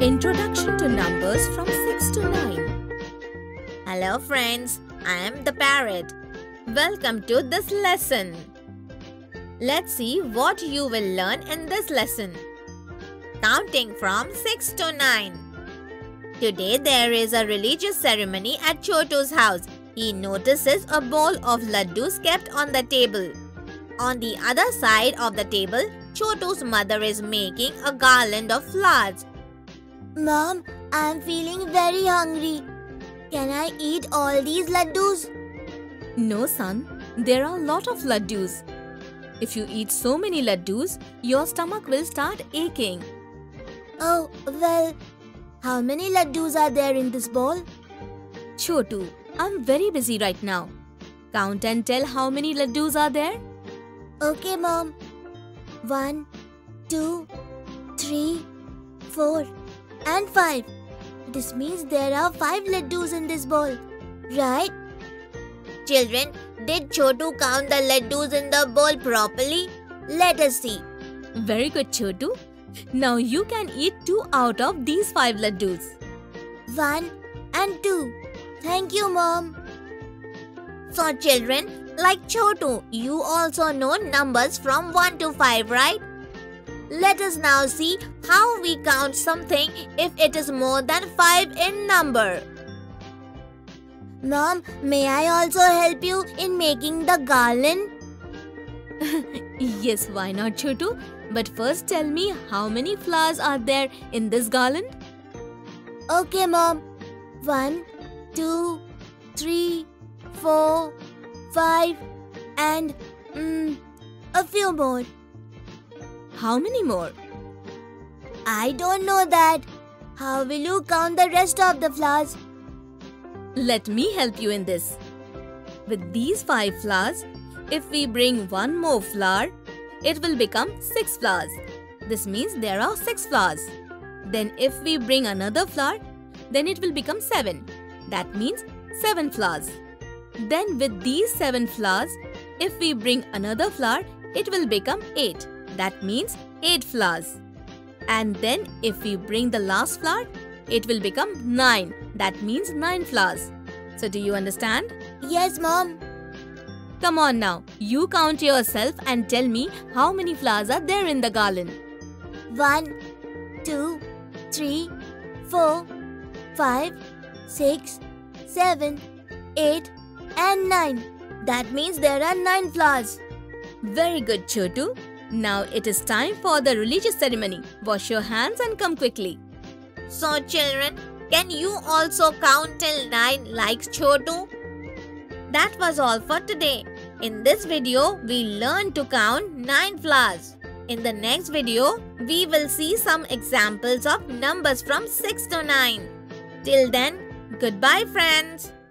Introduction to numbers from 6 to 9. Hello friends, I am the parrot. Welcome to this lesson. Let's see what you will learn in this lesson. Counting from 6 to 9. Today there is a religious ceremony at Chotu's house. He notices a bowl of laddus kept on the table. On the other side of the table, Chotu's mother is making a garland of flowers. Mom, I am feeling very hungry. Can I eat all these laddus? No son, there are a lot of laddus. If you eat so many laddus, your stomach will start aching. Oh, well, how many laddus are there in this bowl? Chotu, I'm very busy right now. Count and tell how many laddus are there. Okay, Mom. 1, 2, 3, 4 and 5. This means there are 5 laddus in this bowl, right? Children, did Chotu count the laddus in the bowl properly? Let us see. Very good, Chotu. Now you can eat 2 out of these 5 laddus. 1 and 2. Thank you, Mom. So children, like Chotu, you also know numbers from 1 to 5, right? Let us now see how we count something if it is more than 5 in number. Mom, may I also help you in making the garland? Yes, why not, Chotu? But first tell me how many flowers are there in this garland? Okay, Mom. 1, 2, 3, 4, 5 and a few more. How many more? I don't know that. How will you count the rest of the flowers? Let me help you in this. With these 5 flowers, if we bring one more flower, it will become 6 flowers. This means there are 6 flowers. Then if we bring another flower, then it will become 7. That means 7 flowers. Then with these 7 flowers, if we bring another flower, it will become 8. That means 8 flowers. And then if we bring the last flower, it will become 9. That means 9 flowers. So do you understand? Yes, Mom. Come on now, you count yourself and tell me how many flowers are there in the garland. 1, 2, 3, 4, 5, 6, 7, 8 and 9. That means there are 9 flowers. Very good, Chotu. Now it is time for the religious ceremony. Wash your hands and come quickly. So children, can you also count till 9 like Chotu? That was all for today. In this video, we learned to count 9 flowers. In the next video, we will see some examples of numbers from 6 to 9. Till then, goodbye friends.